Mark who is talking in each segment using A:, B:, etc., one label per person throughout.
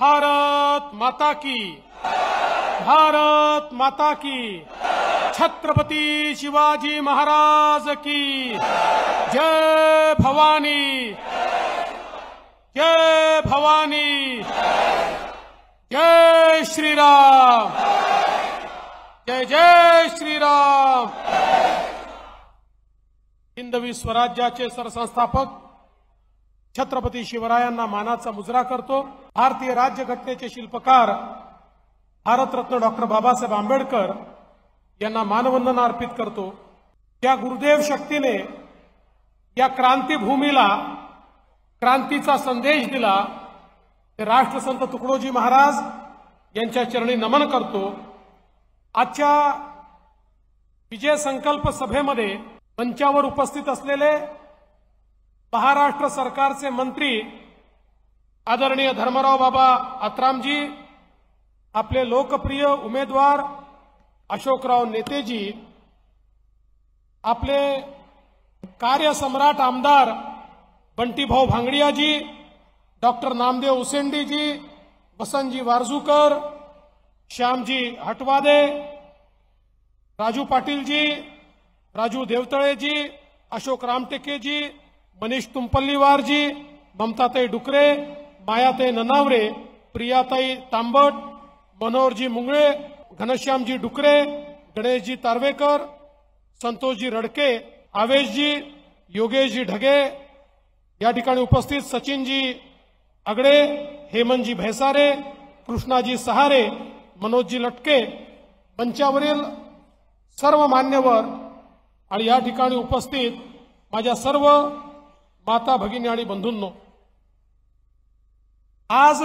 A: भारत माता की, भारत माता की, छत्रपति शिवाजी महाराज की जय भवानी, जय भवानी, जय श्री राम, जय जय श्री राम। हिंदवी स्वराज्याचे सरसंस्थापक छत्रपती शिवरायांना मानाचा मुजरा करतो। भारतीय राज्यघटनेचे शिल्पकार भारतरत्न डॉक्टर बाबासाहेब आंबेडकर यांना मानवंदना अर्पित करतो। त्या गुरुदेव शक्तीने या क्रांतीभूमीला क्रांतीचा संदेश दिला ते राष्ट्रसंत तुकडोजी महाराज यांच्या चरणी नमन करतो। आजच्या विजय संकल्प सभेमध्ये मंचावर उपस्थित असलेले महाराष्ट्र सरकारचे मंत्री आदरणीय धर्मराव बाबा आत्रामजी, आपले लोकप्रिय उमेदवार अशोकराव नेतेजी, आपले कार्यसम्राट आमदार बंटीभाऊ भांगडियाजी, डॉक्टर नामदेव उसेंडीजी, वसंतजी वारजूकर, श्यामजी हटवादे, राजू पाटीलजी, राजू देवतळेजी, अशोक रामटेकेजी, मनीष तुंपल्लीवारजी, ममताताई डुकरे, मायाताई ननावरे, प्रियाताई तांबट, मनोहरजी मुंगळे, घनश्यामजी डुकरे, गणेशजी तारवेकर, संतोषजी रडके, आवेशजी, योगेशजी ढगे, या ठिकाणी उपस्थित सचिनजी अगडे, हेमंतजी भैसारे, कृष्णाजी सहारे, मनोजजी लटके, मंचावरील सर्व मान्यवर आणि या ठिकाणी उपस्थित माझ्या सर्व माता भगिनी आणि बंधूंनो, आज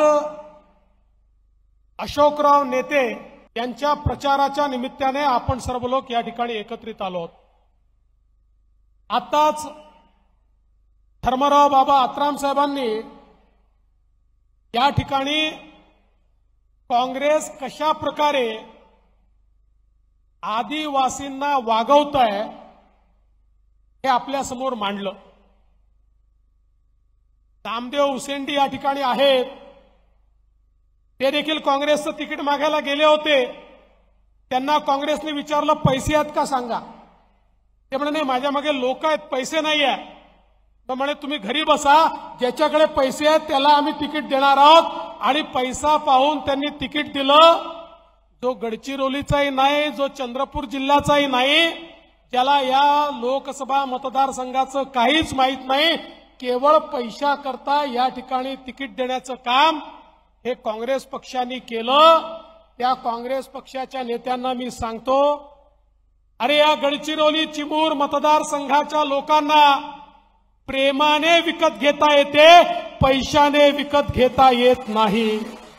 A: अशोकराव नेते यांच्या प्रचाराच्या निमित्ताने आपण सर्व लोक या ठिकाणी एकत्रित आलो आहोत। आताच धर्मराव बाबा आत्राम साहेबांनी या ठिकाणी काँग्रेस कशा प्रकारे आदिवासींना वागवत आहे हे आपल्या समोर मांडलं। नामदेव उसेंडी या ठिकाणी आहेत, ते देखील काँग्रेसचं तिकीट मागायला गेले होते। त्यांना काँग्रेसने विचारलं पैसे आहेत का सांगा, ते म्हणे नाही माझ्या मागे लोक आहेत, पैसे नाही आहे। तर म्हणे तुम्ही घरी बसा, ज्याच्याकडे पैसे आहेत त्याला आम्ही तिकीट देणार आहोत। आणि पैसा पाहून त्यांनी तिकीट दिलं, जो गडचिरोलीचाही नाही, जो चंद्रपूर जिल्ह्याचाही नाही, ज्याला या लोकसभा मतदारसंघाचं काहीच माहीत नाही, केवळ पैशाकरता या ठिकाणी तिकीट देण्याचं काम हे काँग्रेस पक्षाने केलं। त्या काँग्रेस पक्षाच्या नेत्यांना मी सांगतो, अरे या गडचिरोली चिमूर मतदारसंघाच्या लोकांना प्रेमाने विकत घेता येते, पैशाने विकत घेता येत नाही।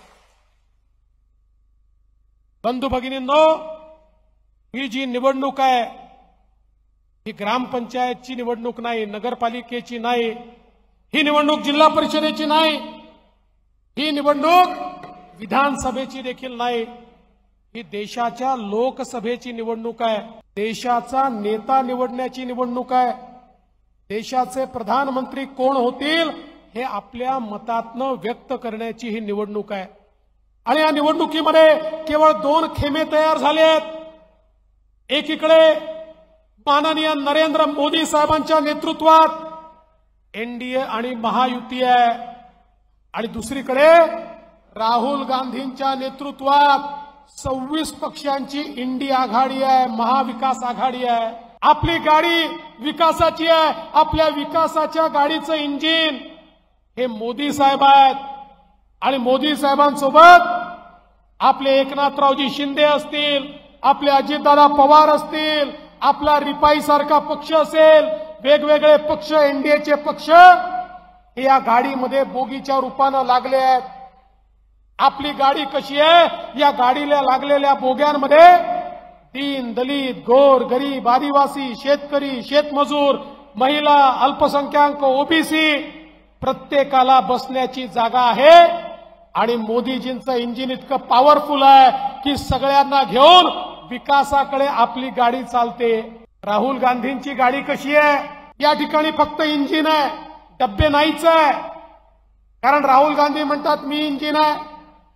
A: बंधू भगिनींनो, ही जी निवडणूक आहे ही ग्रामपंचायतची निवडणूक नाही, नगरपालिकेची नाही, ही निवडणूक जिल्हा परिषदेची नाही, ही निवडणूक विधानसभेची देखील नाही, ही देशाच्या लोकसभेची निवडणूक आहे। देशाचा नेता निवडण्याची निवडणूक आहे। देशाचे प्रधानमंत्री कोण होतील हे आपल्या मतातनं व्यक्त करण्याची ही निवडणूक आहे। आणि या निवडणुकीमध्ये केवळ दोन खेमे तयार झाले आहेत। एकीकडे माननीय नरेंद्र मोदी साहेबांच्या नेतृत्वात एनडीए आणि महायुती आहे, आणि दुसरीकडे राहुल गांधींच्या नेतृत्वात 26 पक्षांची इंडी आघाडी आहे, महाविकास आघाडी आहे। आपली गाडी विकासाची आहे, आपल्या विकासाच्या गाडीचं इंजिन हे मोदी साहेब आहेत। आणि मोदी साहेबांसोबत आपले एकनाथरावजी शिंदे असतील, आपले अजितदादा पवार असतील, आपला रिपाई सारखा पक्ष असेल, वेगवेगळे पक्ष, एनडीएचे पक्ष हे या गाडीमध्ये बोगीच्या रूपानं लागले आहेत। आपली गाडी कशी आहे, या गाडीला लागलेल्या बोग्यांमध्ये दीन दलित, गोर गरीब, आदिवासी, शेतकरी, शेतमजूर, महिला, अल्पसंख्याक, ओबीसी प्रत्येकाला बसण्याची जागा आहे। आणि मोदीजींचं इंजिन इतकं पॉवरफुल आहे की सगळ्यांना घेऊन विकासाकडे आपली गाडी चालते। राहुल गांधींची गाडी कशी आहे, या ठिकाणी फक्त इंजिन आहे, डब्बे नाहीच आहे। कारण राहुल गांधी म्हणतात मी इंजिन आहे,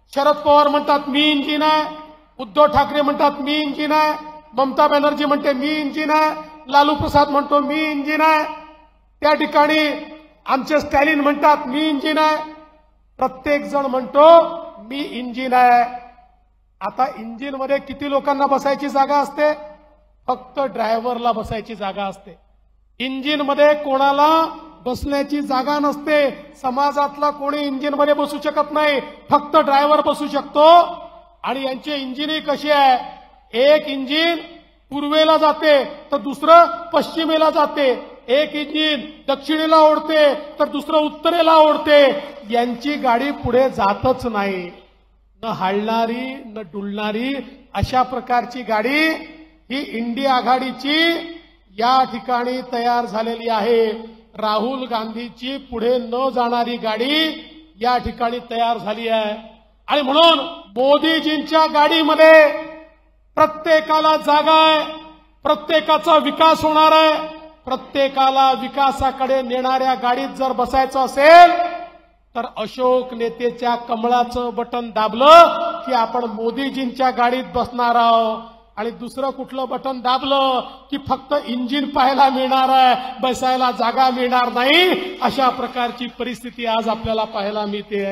A: शरद पवार म्हणतात मी इंजिन आहे, उद्धव ठाकरे म्हणतात मी इंजिन आहे, ममता बॅनर्जी म्हणते मी इंजिन आहे, लालू प्रसाद म्हणतो मी इंजिन आहे, त्या ठिकाणी आमचे स्टॅलिन म्हणतात मी इंजिन आहे, प्रत्येक जण म्हणतो मी इंजिन आहे. आता इंजिन मध्ये किती लोकांना बसायची जागा असते? फक्त ड्रायव्हरला बसायची जागा असते. इंजिन मध्ये कोणाला बसण्याची जागा नसते. समाजातला कोणी इंजिन मध्ये बसू शकत नाही, फक्त ड्रायव्हर बसू शकतो. आणि यांचे इंजिनही कशी आहे, एक इंजिन पूर्वेला जाते तर दुसरं पश्चिमेला जाते, एक इंजिन दक्षिणेला ओढते तर दुसरं उत्तरेला ओढते. यांची गाडी पुढे जातच नाही. न हालणारी न डुलणारी अशा प्रकारची गाडी ही इंडिया आघाडीची या ठिकाणी तयार झालेली आहे. राहुल गांधीची पुढे न जाणारी गाडी या ठिकाणी तयार झाली आहे. आणि म्हणून मोदीजींच्या गाडीमध्ये प्रत्येकाला जागा आहे, प्रत्येकाचा विकास होणार आहे. प्रत्येकाला विकासाकडे नेणाऱ्या गाडीत जर बसायचं असेल तर अशोक नेतेच्या कमळाचं बटन दाबलं की आपण मोदीजींच्या गाडीत बसणार आहोत. आणि दुसरं कुठलं बटन दाबलं की फक्त इंजिन पाहायला मिळणार आहे, बसायला जागा मिळणार नाही. अशा प्रकारची परिस्थिती आज आपल्याला पाहायला मिळते.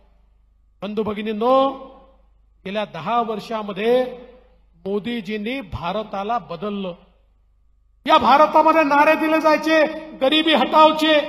A: बंधू भगिनींनो, गेल्या 10 वर्षामध्ये मोदीजींनी भारताला बदललं. या भारतामध्ये नारे दिले जायचे गरिबी हटावचे,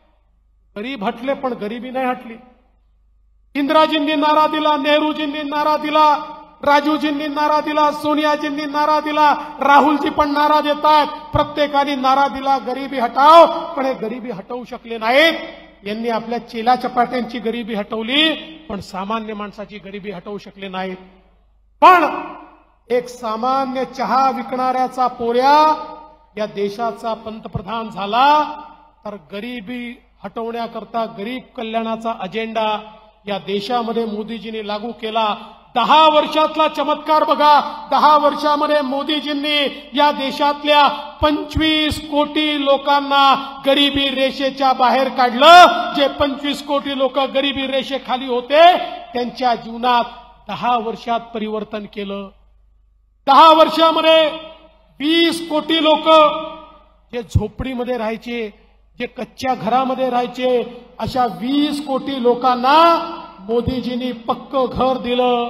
A: गरीब हटले पण गरिबी नाही हटली. इंदिराजींनी नारा दिला, नेहरूजींनी नारा दिला, राजीवजींनी नारा दिला, सोनियाजींनी नारा दिला, राहुलजी पण नारा देत आहेत. प्रत्येकाने नारा दिला गरिबी हटाव, पण हे गरिबी हटवू शकले नाहीत. यांनी आपल्या चेला चपाट्यांची गरिबी हटवली पण सामान्य माणसाची गरिबी हटवू शकले नाहीत. पण एक सामान्य चहा विकणाऱ्याचा पोऱ्या या देशाचा पंतप्रधान झाला तर गरिबी हटवण्याकरता गरीब कल्याणाचा अजेंडा या देशामध्ये मोदीजींनी लागू केला. 10 वर्षातला चमत्कार बघा. 10 वर्षामध्ये मोदीजींनी या देशातल्या 25 कोटी लोकांना गरिबी रेषेच्या बाहेर काढलं. जे 25 कोटी लोक गरिबी रेषेखाली होते त्यांच्या जीवनात 10 वर्षात परिवर्तन केलं. 10 वर्षामध्ये 20 कोटी लोक जे झोपडीमध्ये राहायचे, जे कच्च्या घरामध्ये राहायचे, अशा 20 कोटी लोकांना मोदीजींनी पक्क घर दिलं.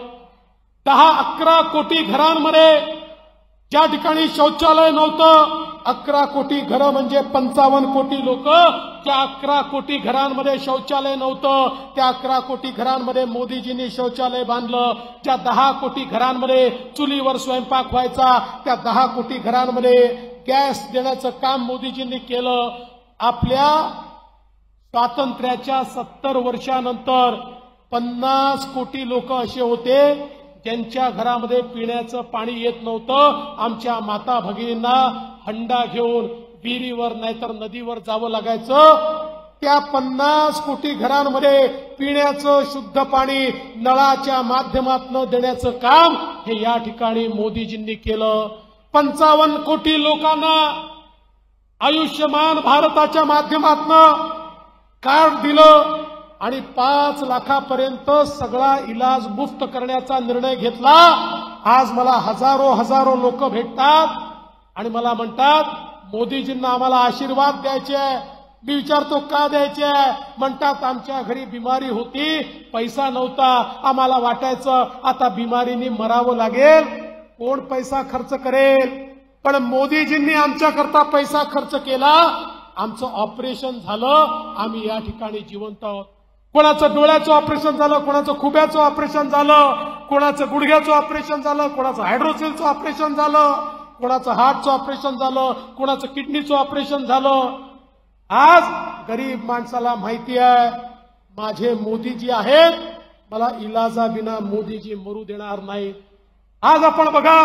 A: 10-11 कोटी घरांमध्ये ज्या ठिकाणी शौचालय नव्हतं, 11 कोटी घरं म्हणजे 55 कोटी लोक, त्या 11 कोटी घरांमध्ये शौचालय नव्हतं. त्या 11 कोटी घरांमध्ये मोदीजींनी शौचालय बांधलं. ज्या 10 कोटी घरांमध्ये चुलीवर स्वयंपाक व्हायचा, त्या 10 कोटी घरांमध्ये गॅस देण्याचं काम मोदीजींनी केलं. आपल्या स्वातंत्र्याच्या 70 वर्षानंतर 50 कोटी लोक असे होते ज्यांच्या घरामध्ये पिण्याचं पाणी येत नव्हतं. आमच्या माता भगिनींना हंडा घेऊन विहिरीवर नाहीतर नदीवर जावं लागायचं. त्या 50 कोटी घरांमध्ये पिण्याचं शुद्ध पाणी नळाच्या माध्यमातून देण्याचं काम हे या ठिकाणी मोदीजींनी केलं. 55 कोटी लोकांना आयुष्यमान भारताच्या माध्यमातून कार्ड दिलं आणि 5 लाखापर्यंत सगळा इलाज मुफ्त करण्याचा निर्णय घेतला. आज मला हजारो लोक भेटतात आणि मला म्हणतात मोदीजींना आम्हाला आशीर्वाद द्यायचे आहे. मी विचारतो का द्यायचे आहे? म्हणतात आमच्या घरी बिमारी होती, पैसा नव्हता, आम्हाला वाटायचं आता बिमारीने मरावं लागेल, कोण पैसा खर्च करेल. पण मोदीजींनी आमच्याकरता पैसा खर्च केला, आमचं ऑपरेशन झालं, आम्ही या ठिकाणी जिवंत आहोत. कोणाचं डोळ्याचं ऑपरेशन झालं, कोणाचं खुब्याचं ऑपरेशन झालं, कोणाचं गुडघ्याचं ऑपरेशन झालं, कोणाचं हायड्रोसेलचं ऑपरेशन झालं, कोणाचं हार्टचं ऑपरेशन झालं, कोणाचं किडनीचं ऑपरेशन झालं. आज गरीब माणसाला माहिती आहे माझे मोदीजी आहेत, मला इलाजाबिना मोदीजी मरू देणार नाही. आज आपण बघा,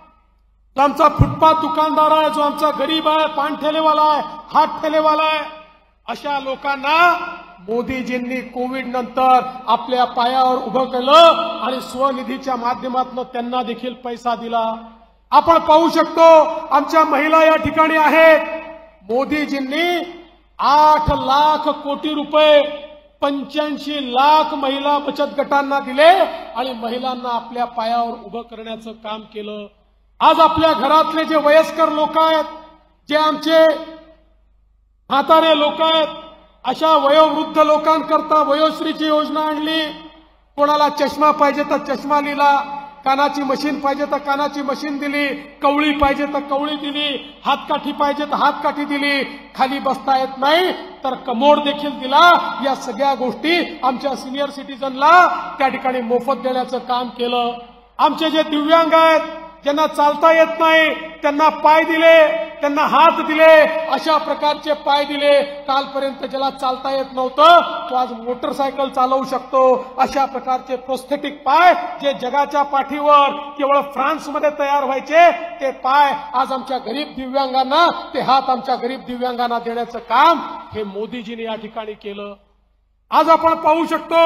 A: जो आमचा फुटपाथ दुकानदार आहे, जो आमचा गरीब आहे, पान ठेलेवाला आहे, हात ठेलेवाला आहे, अशा लोकांना मोदीजींनी कोविड नंतर आपल्या पायावर उभं केलं आणि स्वनिधीच्या माध्यमातून त्यांना देखील पैसा दिला. आपण पाहू शकतो आमच्या महिला या ठिकाणी आहेत. मोदीजींनी 8 लाख कोटी रुपये 85 लाख महिला बचत गटांना दिले आणि महिलांना आपल्या पायावर उभं करण्याचं काम केलं। आज आपल्या घरातले जे वयस्कर लोक आहेत, जे आमचे म्हातारे लोक आहेत, अशा वयोवृद्ध लोकांकरता वयोश्रीची योजना आणली। कोणाला चष्मा पाहिजे तर चष्मा दिला, कानाची मशीन पाहिजे तर कानाची मशीन दिली, कवळी पाहिजे तर कवळी दिली, हातकाठी पाहिजे तर हातकाठी दिली, खाली बसता येत नाही तर कमोड देखील दिला। या सगळ्या गोष्टी आमच्या सिनियर सिटीजनला त्या ठिकाणी मोफत देण्याचं काम केलं। आमचे जे दिव्यांग आहेत, ज्यांना चालता येत नाही, त्यांना पाय दिले, त्यांना हात दिले, अशा प्रकारचे पाय दिले। कालपर्यंत ज्याला चालता येत नव्हतं तो आज मोटरसायकल चालवू शकतो। अशा प्रकारचे प्रोस्थेटिक पाय जे जगाच्या पाठीवर केवळ फ्रान्समध्ये तयार व्हायचे, ते पाय आज आमच्या गरीब दिव्यांगांना, ते हात आमच्या गरीब दिव्यांगांना देण्याचं काम हे मोदीजींनी या ठिकाणी केलं। आज आपण पाहू शकतो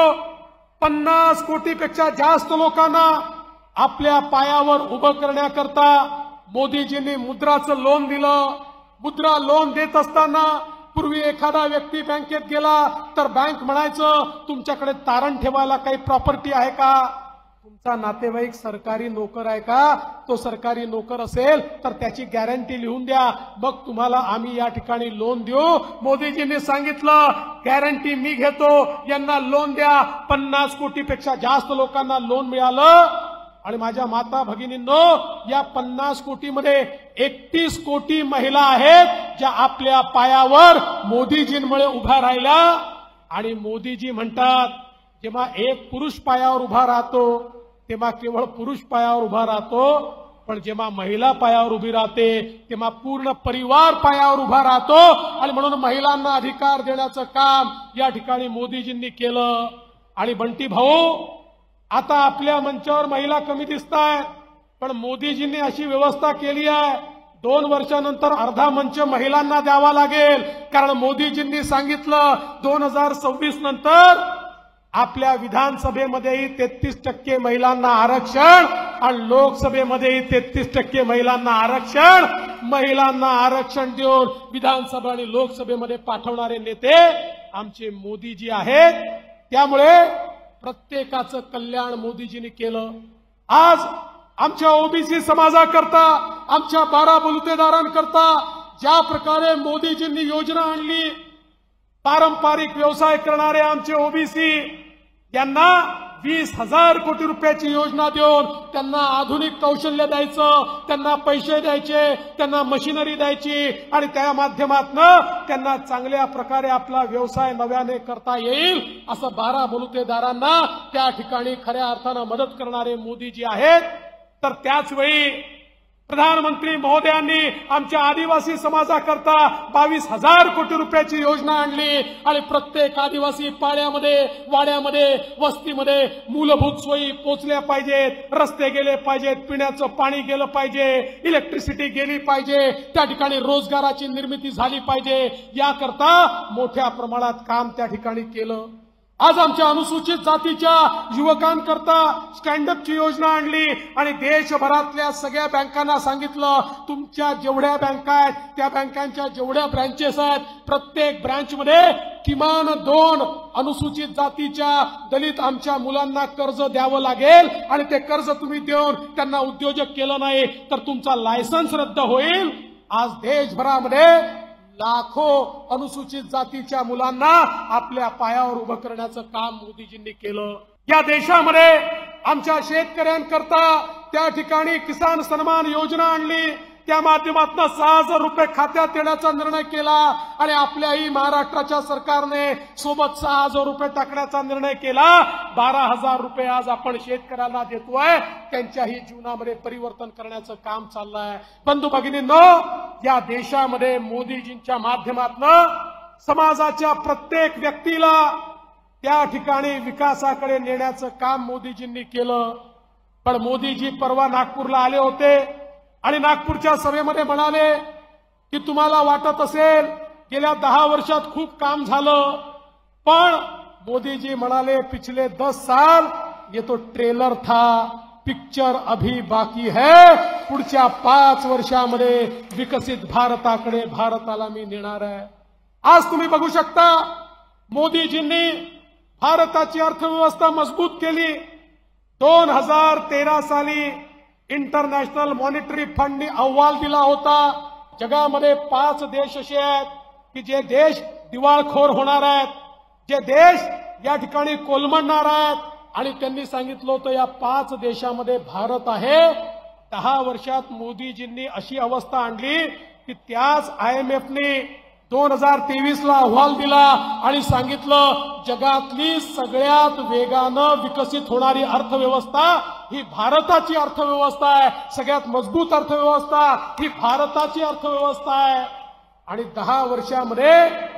A: 50 कोटीपेक्षा जास्त लोकांना आपल्या पायावर उभं करण्याकरता मोदीजींनी मुद्राचं लोन दिलं। मुद्रा लोन देत असताना पूर्वी एखादा व्यक्ती बँकेत गेला तर बँक म्हणायचं, तुमच्याकडे तारण ठेवायला काही प्रॉपर्टी आहे का? तुमचा नातेवाईक सरकारी नोकर आहे का? तो सरकारी नोकर असेल तर त्याची गॅरंटी लिहून द्या, मग तुम्हाला आम्ही या ठिकाणी लोन देऊ। मोदीजींनी सांगितलं, गॅरंटी मी घेतो, यांना लोन द्या। 50 कोटीपेक्षा जास्त लोकांना लोन मिळालं। आणि माझ्या माता भगिनींनो, या 50 कोटीमध्ये 31 कोटी महिला आहेत ज्या आपल्या पायावर मोदीजींमुळे उभ्या राहिल्या। आणि मोदीजी म्हणतात, जेव्हा एक पुरुष पायावर उभा राहतो तेव्हा केवळ पुरुष पायावर उभा राहतो, पण जेव्हा महिला पायावर उभी राहते तेव्हा पूर्ण परिवार पायावर उभा राहतो। आणि म्हणून महिलांना अधिकार देण्याचं काम या ठिकाणी मोदीजींनी केलं। आणि बंटी भाऊ, आता आपल्या मंचावर महिला कमी दिसतायत, पण मोदीजींनी अशी व्यवस्था केली आहे, 2 वर्षानंतर अर्धा मंच महिलांना द्यावा लागेल। कारण मोदीजींनी सांगितलं 2026 नंतर आपल्या विधानसभेमध्येही 33% महिलांना आरक्षण आणि लोकसभेमध्येही 33% महिलांना आरक्षण। महिलांना आरक्षण देऊन विधानसभा आणि लोकसभेमध्ये पाठवणारे नेते आमचे मोदीजी आहेत। त्यामुळे प्रत्येकाचं कल्याण मोदीजींनी केलं। आज आमच्या ओबीसी समाजाकरता, आमच्या 12 बलुतेदारांकरता ज्या प्रकारे मोदीजींनी योजना आणली, पारंपरिक व्यवसाय करणारे आमचे ओबीसी यांना 20,000 कोटी रुपयाची योजना देऊन त्यांना आधुनिक कौशल्य द्यायचं, त्यांना पैसे द्यायचे, त्यांना मशिनरी द्यायची आणि त्या माध्यमातून त्यांना चांगल्या प्रकारे आपला व्यवसाय नव्याने करता येईल, असं 12 बलुतेदारांना त्या ठिकाणी खऱ्या अर्थानं मदत करणारे मोदीजी आहेत। तर त्याचवेळी प्रधानमंत्री महोदयांनी आमच्या आदिवासी समाजाकरता 22,000 कोटी रुपयाची योजना आणली आणि प्रत्येक आदिवासी पाड्यामध्ये, वाड्यामध्ये, वस्तीमध्ये मूलभूत सोयी पोचल्या पाहिजेत, रस्ते गेले पाहिजेत, पिण्याचं पाणी गेलं पाहिजे, इलेक्ट्रिसिटी गेली पाहिजे, त्या ठिकाणी रोजगाराची निर्मिती झाली पाहिजे, याकरता मोठ्या प्रमाणात काम त्या ठिकाणी केलं। आज आमच्या अनुसूचित जातीच्या युवकांकरता स्टँडअपची योजना आणली आणि देशभरातल्या सगळ्या बँकांना सांगितलं, तुमच्या जेवढ्या बँका आहेत, त्या बँकांच्या जेवढ्या ब्रँचेस आहेत, प्रत्येक ब्रँचमध्ये किमान 2 अनुसूचित जातीच्या दलित आमच्या मुलांना कर्ज द्यावं लागेल आणि ते कर्ज तुम्ही देऊन त्यांना उद्योजक केलं नाही तर तुमचा लायसन्स रद्द होईल। आज देशभरामध्ये लाखो अनुसूचित जातीच्या मुलांना आपल्या पायावर उभं करण्याचं काम मोदीजींनी केलं। या देशामध्ये आमच्या शेतकऱ्यांकरता त्या ठिकाणी किसान सन्मान योजना आणली, त्या माध्यमातून 6,000 रुपये खात्यात देण्याचा निर्णय केला आणि आपल्याही महाराष्ट्राच्या सरकारने सोबत 6,000 रुपये टाकण्याचा निर्णय केला। 12,000 रुपये आज आपण शेतकऱ्यांना देतोय, त्यांच्याही जीवनामध्ये परिवर्तन करण्याचं काम चाललंय। बंधू भगिनींनो, या देशामध्ये मोदीजींच्या माध्यमातून समाजाच्या प्रत्येक व्यक्तीला त्या ठिकाणी विकासाकडे नेण्याचं काम मोदीजींनी केलं। पण मोदीजी परवा नागपूरला आले होते आणि नागपूरच्या सभेमध्ये म्हणाले की तुम्हाला वाटत असेल गेल्या 10 वर्षात खूप काम झालं, पण मोदीजी म्हणाले पिछले 10 साल ये तो ट्रेलर था, पिक्चर अभी बाकी है, पुढच्या 5 वर्षामध्ये विकसित भारताकडे भारताला मी नेणार आहे। आज तुम्ही बघू शकता मोदीजींनी भारताची अर्थव्यवस्था मजबूत केली। 2013 साली इंटरनॅशनल मॉनिटरी फंडने अहवाल दिला होता, जगामध्ये 5 देश असे आहेत की जे देश दिवाळखोर होणार आहेत, जे देश या ठिकाणी कोलमडणार आहेत, आणि त्यांनी सांगितलं होतं या 5 देशामध्ये भारत आहे। 10 वर्षात मोदीजींनी अशी अवस्था आणली की त्याच IMFने 2023ला अहवाल दिला आणि सांगितलं जगातली सगळ्यात वेगानं विकसित होणारी अर्थव्यवस्था ही भारताची अर्थव्यवस्था आहे, सगळ्यात मजबूत अर्थव्यवस्था ही भारताची अर्थव्यवस्था आहे। आणि 10 वर्षामध्ये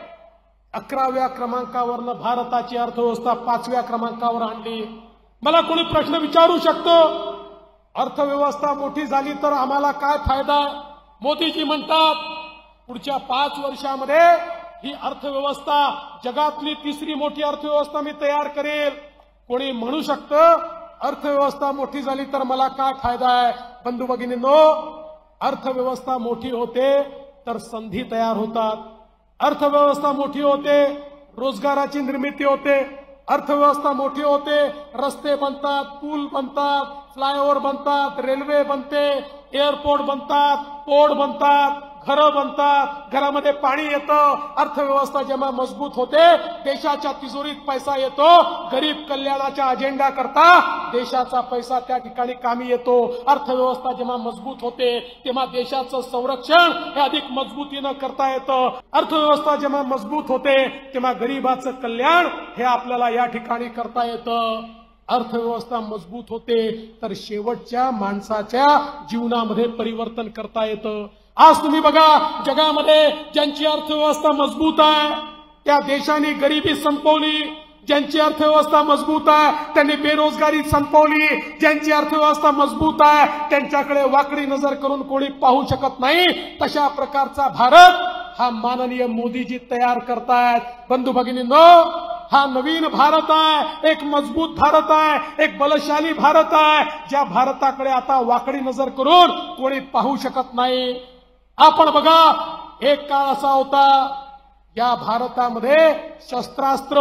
A: 11व्या क्रमांकावरनं भारताची अर्थव्यवस्था 5व्या क्रमांकावर आणली। मला कोणी प्रश्न विचारू शकतो, अर्थव्यवस्था मोठी झाली तर आम्हाला काय फायदा? मोदीजी म्हणतात पुढच्या 5 वर्षामध्ये ही अर्थव्यवस्था जगातली 3री मोठी अर्थव्यवस्था मी तयार करेल। कोणी म्हणू शकतं अर्थव्यवस्था मोठी झाली तर मला काय फायदा आहे? बंधू भगिनींनो, अर्थव्यवस्था मोठी होते तर संधी तयार होतात, अर्थव्यवस्था मोठी होते रोजगाराची निर्मिती होते, अर्थव्यवस्था मोठी होते रस्ते बनतात, पूल बनतात, फ्लायओव्हर बनतात, रेल्वे बनते, एअरपोर्ट बनतात, पोर्ट बनतात, घरं बनतात, घरामध्ये पाणी येतं। अर्थव्यवस्था जेव्हा मजबूत होते देशाच्या तिजोरीत पैसा येतो, गरीब कल्याणाच्या अजेंडा करता देशाचा पैसा त्या ठिकाणी कामी येतो। अर्थव्यवस्था जेव्हा मजबूत होते तेव्हा देशाचं संरक्षण हे अधिक मजबूतीनं करता येतं। अर्थव्यवस्था जेव्हा मजबूत होते तेव्हा गरीबाचं कल्याण हे आपल्याला या ठिकाणी करता येतं। अर्थव्यवस्था मजबूत होते तर शेवटच्या माणसाच्या जीवनामध्ये परिवर्तन करता येतं। आज तुम्ही बघा जगामध्ये ज्यांची अर्थव्यवस्था मजबूत आहे त्या देशांनी गरिबी संपवली, ज्यांची अर्थव्यवस्था मजबूत आहे त्यांनी बेरोजगारी संपवली, ज्यांची अर्थव्यवस्था मजबूत आहे त्यांच्याकडे वाकडी नजर करून कोणी पाहू शकत नाही। तशा प्रकारचा भारत हा माननीय मोदीजी तयार करतायत। बंधू भगिनींनो, हा नवीन भारत आहे, एक मजबूत भारत आहे, एक बलशाली भारत आहे, ज्या भारताकडे आता वाकडी नजर करून कोणी पाहू शकत नाही। आपण बघा एक काळ असा होता या भारतामध्ये शस्त्रास्त्र,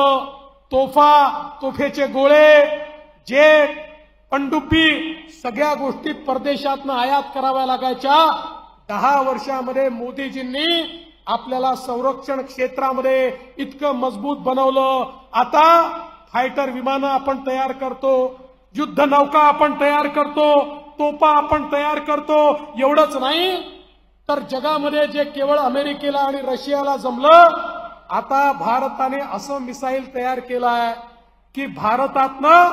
A: तोफेचे गोळे, जेट, पणडुब्बी सगळ्या गोष्टी परदेशातनं आयात कराव्या लागायच्या। 10 वर्षामध्ये मोदीजींनी आपल्याला संरक्षण क्षेत्रामध्ये इतकं मजबूत बनवलं। आता फायटर विमानं आपण तयार करतो, युद्ध नौका आपण तयार करतो, तोफा आपण तयार करतो। एवढंच नाही तर जगामध्ये जे केवळ अमेरिकेला आणि रशियाला जमलं, आता भारताने असं मिसाईल तयार केलं आहे की भारतातनं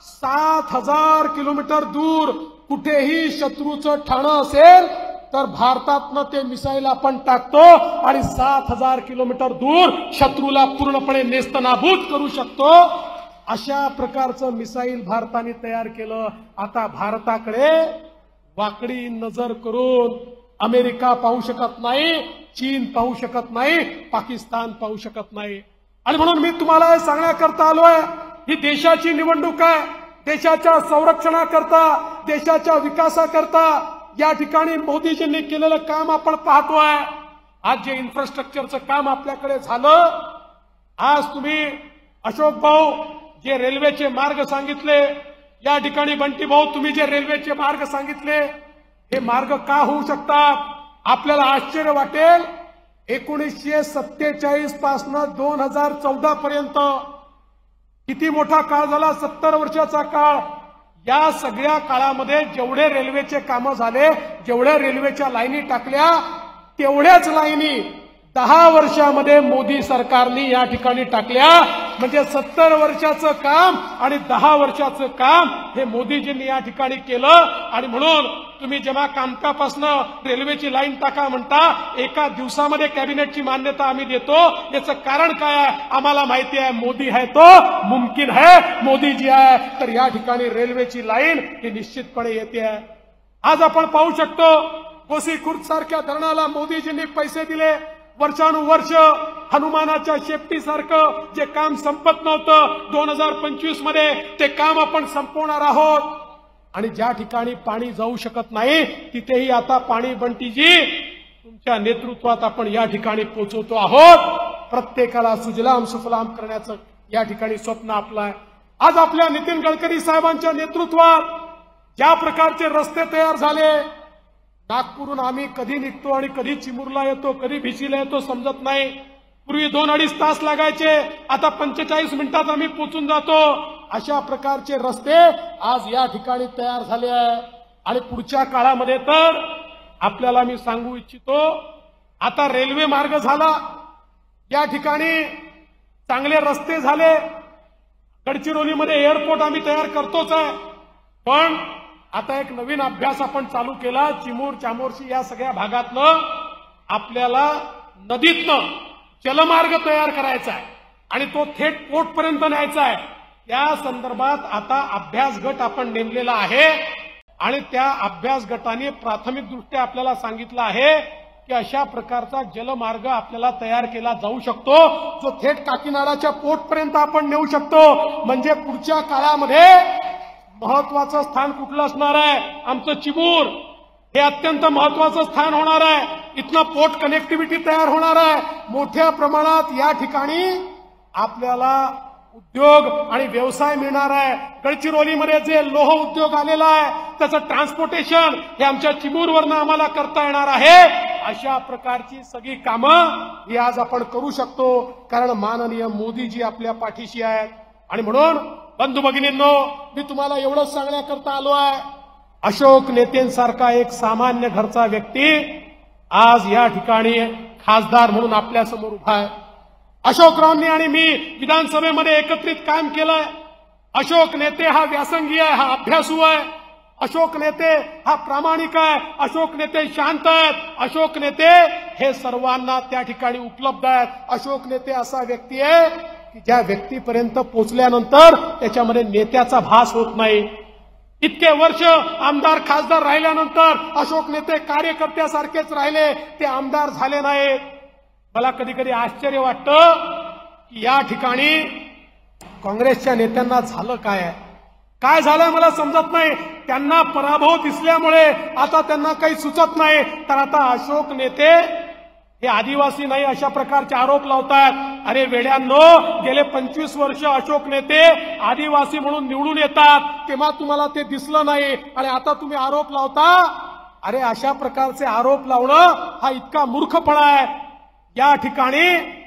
A: 7000 किलोमीटर दूर कुठेही शत्रूचं ठाणं असेल तर भारतातनं ते मिसाईल आपण टाकतो आणि 7000 किलोमीटर दूर शत्रूला पूर्णपणे नेस्तनाबूत करू शकतो। अशा प्रकारचं मिसाईल भारताने तयार केलं। आता भारताकडे वाकडी नजर करून अमेरिका पाहू शकत नाही, चीन पाहू शकत नाही, पाकिस्तान पाहू शकत नाही। आणि म्हणून मी तुम्हाला सांगण्याकरता आलोय, ही देशाची निवडणूक आहे। देशाच्या संरक्षणाकरता, देशाच्या विकासाकरता या ठिकाणी मोदीजींनी केलेलं काम आपण पाहतोय। आज जे इन्फ्रास्ट्रक्चरचं काम आपल्याकडे झालं, आज तुम्ही अशोक भाऊ जे रेल्वेचे मार्ग सांगितले, या ठिकाणी बंटी भाऊ तुम्ही जे रेल्वेचे मार्ग सांगितले, हे मार्ग का होऊ शकतात? आपल्याला आश्चर्य वाटेल, 1947 पासून 2014 पर्यंत किती मोठा काळ झाला, 70 वर्षाचा काळ। या सगळ्या काळामध्ये जेवढे रेल्वेचे कामं झाले, जेवढ्या रेल्वेच्या लाईनी टाकल्या, तेवढ्याच लाईनी 10 वर्षामध्ये मोदी सरकारने या ठिकाणी टाकल्या। म्हणजे 70 वर्षाचं काम आणि 10 वर्षाचं काम हे मोदीजींनी या ठिकाणी केलं। आणि म्हणून तुम्ही जेव्हा कामकापासून रेल्वेची लाईन टाका म्हणता, एका दिवसामध्ये कॅबिनेटची मान्यता आम्ही देतो, याचं कारण काय आहे? आम्हाला माहिती आहे मोदी है तो मुमकिन है, मोदीजी आहे तर या ठिकाणी रेल्वेची लाईन ही निश्चितपणे येते आहे। आज आपण पाहू शकतो गोसीखुर्द सारख्या धरणाला मोदीजींनी पैसे दिले, वर्षानुवर्ष हनुमानाच्या शेपटीसारखं जे काम संपत नव्हतं, 2025 मध्ये ते काम आपण संपवणार आहोत। आणि ज्या ठिकाणी पाणी जाऊ शकत नाही तिथेही आता पाणी बंटीजी तुमच्या नेतृत्वात आपण या ठिकाणी पोहोचवतो आहोत। प्रत्येकाला सुजलाम सुफलाम करण्याचं या ठिकाणी स्वप्न आपलं आहे। आज आपल्या नितीन गडकरी साहेबांच्या नेतृत्वात ज्या प्रकारचे रस्ते तयार झाले, नागपूरहून आम्ही कधी निघतो आणि कधी चिमूरला येतो, कधी भिशीला येतो समजत नाही। पूर्वी 2-2.5 तास लागायचे, आता 45 मिनिटात आम्ही पोहोचून जातो। अशा प्रकारचे रस्ते आज या ठिकाणी तयार झाले आहे आणि पुढच्या काळामध्ये तर आपल्याला मी सांगू इच्छितो, आता रेल्वे मार्ग झाला, या ठिकाणी चांगले रस्ते झाले, गडचिरोलीमध्ये एअरपोर्ट आम्ही तयार करतोच आहे, पण आता एक नवीन अभ्यास आपण चालू केला। चिमूर चामोर्शी या सगळ्या भागातनं आपल्याला नदीतनं जलमार्ग तयार करायचा आहे आणि तो थेट पोर्टपर्यंत न्यायचा आहे। त्या संदर्भात आता अभ्यास गट आपण नेमलेला आहे आणि त्या अभ्यास गटाने प्राथमिकदृष्ट्या आपल्याला सांगितलं आहे की अशा प्रकारचा जलमार्ग आपल्याला तयार केला जाऊ शकतो, जो थेट काकीनाडाच्या पोर्टपर्यंत आपण नेऊ शकतो। म्हणजे पुढच्या काळामध्ये महत्वाचं स्थान कुठलं असणार आहे? आमचं चिमूर हे अत्यंत महत्वाचं स्थान होणार आहे। इथनं पोर्ट कनेक्टिव्हिटी तयार होणार आहे। मोठ्या प्रमाणात या ठिकाणी आपल्याला उद्योग आणि व्यवसाय मिळणार आहे। गडचिरोलीमध्ये जे लोह उद्योग आलेला आहे त्याचं ट्रान्सपोर्टेशन हे आमच्या चिमूरवरनं आम्हाला करता येणार आहे। अशा प्रकारची सगळी कामं ही आज आपण करू शकतो, कारण माननीय मोदीजी आपल्या पाठीशी आहेत। आणि म्हणून बंधू भगिनींनो, मी तुम्हाला एवढंच सांगण्याकरता आलो आहे, अशोक नेतेंसारखा एक सामान्य घरचा व्यक्ती आज या ठिकाणी खासदार म्हणून आपल्या समोर उभा आहे। अशोकरावांनी आणि मी विधानसभेमध्ये एकत्रित काम केलंय। अशोक नेते हा व्यासंगी आहे, हा अभ्यासू आहे। अशोक नेते हा प्रामाणिक आहे, अशोक नेते शांत आहेत, अशोक नेते हे सर्वांना त्या ठिकाणी उपलब्ध आहेत। अशोक नेते असा व्यक्ती आहे की ज्या व्यक्तीपर्यंत पोहोचल्यानंतर त्याच्यामध्ये नेत्याचा भास होत नाही। इतके वर्ष आमदार खासदार राहिल्यानंतर अशोक नेते कार्यकर्त्यासारखेच राहिले, ते आमदार झाले नाहीत। मला कधी कधी आश्चर्य वाटतं की या ठिकाणी काँग्रेसच्या नेत्यांना झालं काय झालं मला समजत नाही। त्यांना पराभव दिसल्यामुळे आता त्यांना काही सुचत नाही, तर आता अशोक नेते हे आदिवासी नाही अशा प्रकारचे आरोप लावतात। अरे वेड्यांनो, गेले 25 वर्ष अशोक नेते आदिवासी म्हणून निवडून येतात, तेव्हा तुम्हाला ते दिसलं नाही आणि आता तुम्ही आरोप लावता। अरे अशा प्रकारचे आरोप लावणं हा इतका मूर्खपणा आहे। या ठिकाणी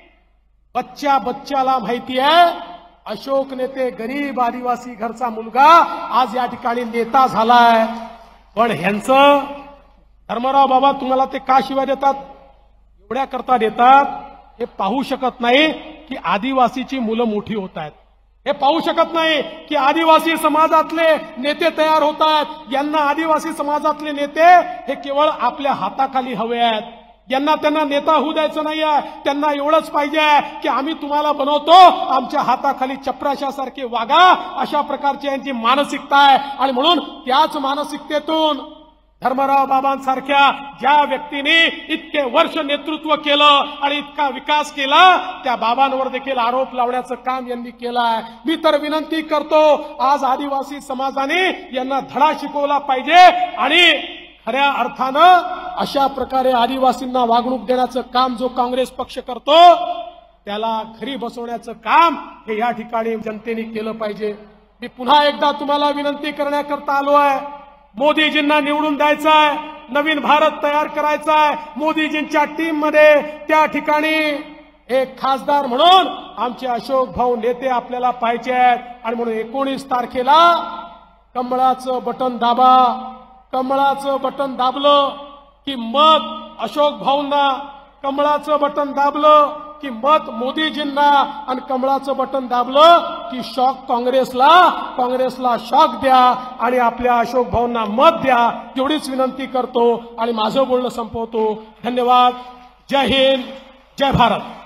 A: बच्च्याला माहिती आहे अशोक नेते गरीब आदिवासी घरचा मुलगा आज या ठिकाणी नेता झालाय, पण ह्यांचं धर्मराव बाबा तुम्हाला ते का शिवाय देतात? एवढ्या करता देतात, हे पाहू शकत नाही की आदिवासीची मुलं मोठी होत आहेत, हे पाहू शकत नाही की आदिवासी समाजातले नेते तयार होत आहेत। यांना आदिवासी समाजातले नेते हे केवळ आपल्या हाताखाली हवे आहेत, यांना त्यांना नेता होऊ द्यायचं नाहीये। त्यांना एवढंच पाहिजे की आम्ही तुम्हाला बनवतो, आमच्या हाताखाली चपराशासारखे वागा, अशा प्रकारची यांची मानसिकता आहे। आणि म्हणून त्याच मानसिकतेतून धर्मराव बाबांसारख्या ज्या व्यक्तीने इतके वर्ष नेतृत्व केलं आणि इतका विकास केला, त्या बाबांवर देखील आरोप लावण्याचं काम यांनी केलं आहे। मी तर विनंती करतो, आज आदिवासी समाजाने यांना धडा शिकवला पाहिजे आणि खऱ्या अर्थानं अशा प्रकारे आदिवासींना वागणूक देण्याचं काम जो काँग्रेस पक्ष करतो, त्याला घरी बसवण्याचं काम हे या ठिकाणी जनतेने केलं पाहिजे। मी पुन्हा एकदा तुम्हाला विनंती करण्याकरता आलो आहे, मोदीजींना निवडून द्यायचं आहे, नवीन भारत तयार करायचा आहे। मोदीजींच्या टीम मध्ये त्या ठिकाणी एक खासदार म्हणून आमचे अशोक भाऊ नेते आपल्याला पाहिजे आहेत। आणि म्हणून 19 तारखेला कमळाचं बटन दाबा। कमळाचं बटन दाबलं की मत अशोक भाऊंना, कमळाचं बटन दाबलं की मत मोदीजींना, आणि कमळाचं बटन दाबलं की शॉक काँग्रेसला शॉक द्या आणि आपल्या अशोक भाऊंना मत द्या, एवढीच विनंती करतो आणि माझं बोलणं संपवतो। धन्यवाद। जय हिंद, जय भारत।